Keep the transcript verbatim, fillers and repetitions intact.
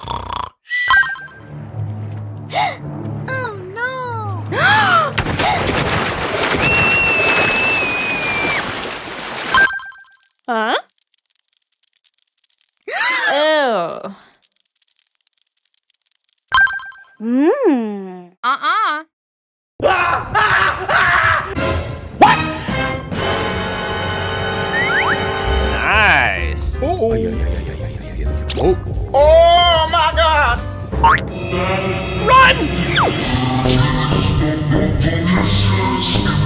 Oh no! Huh? Ew. Mmm. Uh-uh. Nice. Oh. Oh. Oh my God! Run!